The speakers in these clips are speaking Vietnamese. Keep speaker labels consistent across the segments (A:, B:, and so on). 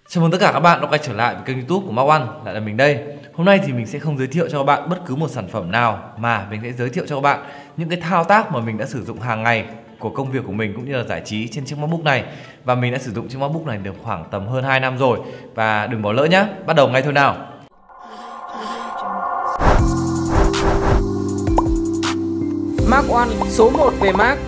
A: Chào mừng tất cả các bạn đã quay trở lại với kênh YouTube của Mark One, lại là mình đây. Hôm nay thì mình sẽ không giới thiệu cho các bạn bất cứ một sản phẩm nào, mà mình sẽ giới thiệu cho các bạn những cái thao tác mà mình đã sử dụng hàng ngày của công việc của mình cũng như là giải trí trên chiếc MacBook này. Và mình đã sử dụng chiếc MacBook này được khoảng tầm hơn 2 năm rồi. Và đừng bỏ lỡ nhé, bắt đầu ngay thôi nào.
B: Mark One số 1 về Mac.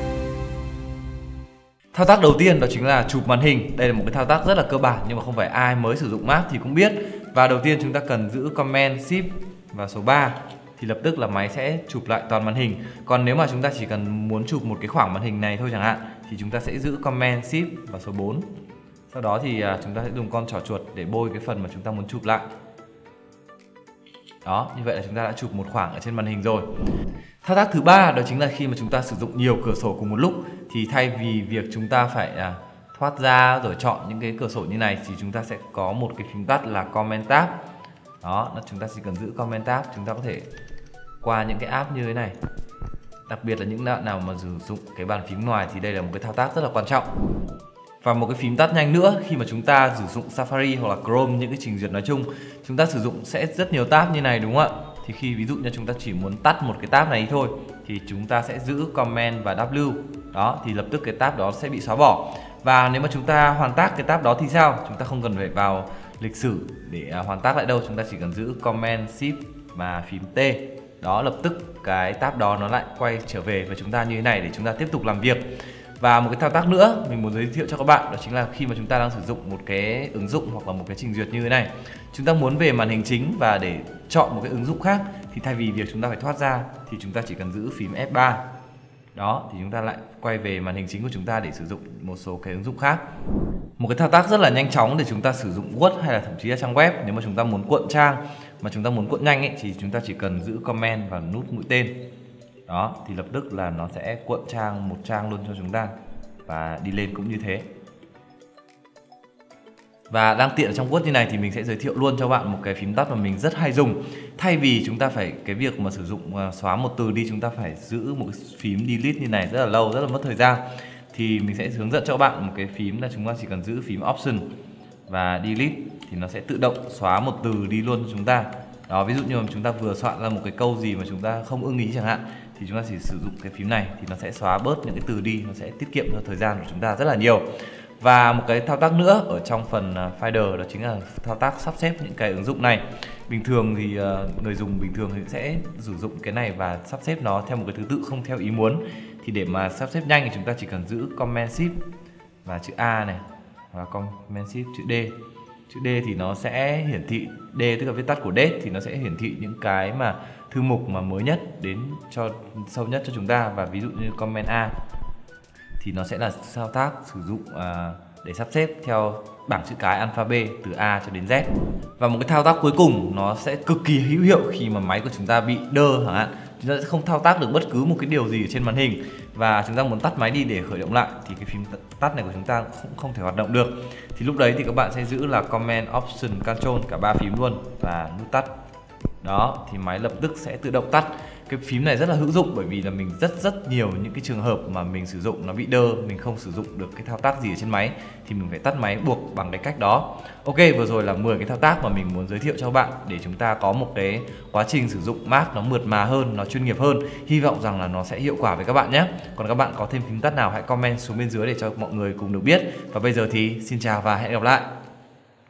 A: Thao tác đầu tiên đó chính là chụp màn hình. Đây là một cái thao tác rất là cơ bản nhưng mà không phải ai mới sử dụng Mac thì cũng biết. Và đầu tiên chúng ta cần giữ Command Shift và số 3 thì lập tức là máy sẽ chụp lại toàn màn hình. Còn nếu mà chúng ta chỉ cần muốn chụp một cái khoảng màn hình này thôi chẳng hạn thì chúng ta sẽ giữ Command Shift và số 4. Sau đó thì chúng ta sẽ dùng con trỏ chuột để bôi cái phần mà chúng ta muốn chụp lại. Đó, như vậy là chúng ta đã chụp một khoảng ở trên màn hình rồi. Thao tác thứ ba đó chính là khi mà chúng ta sử dụng nhiều cửa sổ cùng một lúc thì thay vì việc chúng ta phải thoát ra rồi chọn những cái cửa sổ như này thì chúng ta sẽ có một cái phím tắt là Command Tab. Đó, chúng ta chỉ cần giữ Command Tab, chúng ta có thể qua những cái app như thế này. Đặc biệt là những bạn nào mà sử dụng cái bàn phím ngoài thì đây là một cái thao tác rất là quan trọng. Và một cái phím tắt nhanh nữa khi mà chúng ta sử dụng Safari hoặc là Chrome, những cái trình duyệt nói chung, chúng ta sử dụng sẽ rất nhiều tab như này đúng không ạ? Thì khi ví dụ như chúng ta chỉ muốn tắt một cái tab này thôi thì chúng ta sẽ giữ Command và W. Đó, thì lập tức cái tab đó sẽ bị xóa bỏ. Và nếu mà chúng ta hoàn tác cái tab đó thì sao? Chúng ta không cần phải vào lịch sử để hoàn tác lại đâu, chúng ta chỉ cần giữ Command Shift và phím T. Đó, lập tức cái tab đó nó lại quay trở về với chúng ta như thế này để chúng ta tiếp tục làm việc. Và một cái thao tác nữa mình muốn giới thiệu cho các bạn đó chính là khi mà chúng ta đang sử dụng một cái ứng dụng hoặc là một cái trình duyệt như thế này, chúng ta muốn về màn hình chính và để chọn một cái ứng dụng khác thì thay vì việc chúng ta phải thoát ra thì chúng ta chỉ cần giữ phím F3. Đó, thì chúng ta lại quay về màn hình chính của chúng ta để sử dụng một số cái ứng dụng khác. Một cái thao tác rất là nhanh chóng để chúng ta sử dụng Word hay là thậm chí là trang web. Nếu mà chúng ta muốn cuộn trang mà chúng ta muốn cuộn nhanh ấy, thì chúng ta chỉ cần giữ Command và nút mũi tên. Đó, thì lập tức là nó sẽ cuộn trang một trang luôn cho chúng ta. Và đi lên cũng như thế. Và đang tiện ở trong Word như này thì mình sẽ giới thiệu luôn cho bạn một cái phím tắt mà mình rất hay dùng. Thay vì chúng ta phải cái việc mà sử dụng xóa một từ đi, chúng ta phải giữ một cái phím delete như này rất là lâu, rất là mất thời gian. Thì mình sẽ hướng dẫn cho các bạn một cái phím là chúng ta chỉ cần giữ phím Option và delete thì nó sẽ tự động xóa một từ đi luôn cho chúng ta. Đó, ví dụ như mà chúng ta vừa soạn ra một cái câu gì mà chúng ta không ưng ý chẳng hạn thì chúng ta chỉ sử dụng cái phím này thì nó sẽ xóa bớt những cái từ đi, nó sẽ tiết kiệm cho thời gian của chúng ta rất là nhiều. Và một cái thao tác nữa ở trong phần Finder đó chính là thao tác sắp xếp những cái ứng dụng này. Bình thường thì người dùng bình thường thì sẽ sử dụng cái này và sắp xếp nó theo một cái thứ tự không theo ý muốn. Thì để mà sắp xếp nhanh thì chúng ta chỉ cần giữ Command Shift và chữ A này và Command Shift chữ D. Chữ D thì nó sẽ hiển thị D, tức là viết tắt của date, thì nó sẽ hiển thị những cái mà thư mục mà mới nhất đến cho sâu nhất cho chúng ta. Và ví dụ như Command A thì nó sẽ là thao tác sử dụng để sắp xếp theo bảng chữ cái alphabet từ A cho đến Z. Và một cái thao tác cuối cùng nó sẽ cực kỳ hữu hiệu khi mà máy của chúng ta bị đơ chẳng hạn, chúng ta sẽ không thao tác được bất cứ một cái điều gì ở trên màn hình và chúng ta muốn tắt máy đi để khởi động lại thì cái phím tắt này của chúng ta cũng không thể hoạt động được. Thì lúc đấy thì các bạn sẽ giữ là Command, Option, Control, cả ba phím luôn và nút tắt. Đó, thì máy lập tức sẽ tự động tắt. Cái phím này rất là hữu dụng bởi vì là mình rất nhiều những cái trường hợp mà mình sử dụng nó bị đơ, mình không sử dụng được cái thao tác gì ở trên máy thì mình phải tắt máy buộc bằng cái cách đó. Ok, vừa rồi là 10 cái thao tác mà mình muốn giới thiệu cho các bạn để chúng ta có một cái quá trình sử dụng Mac nó mượt mà hơn, nó chuyên nghiệp hơn. Hy vọng rằng là nó sẽ hiệu quả với các bạn nhé. Còn các bạn có thêm phím tắt nào hãy comment xuống bên dưới để cho mọi người cùng được biết. Và bây giờ thì xin chào và hẹn gặp lại.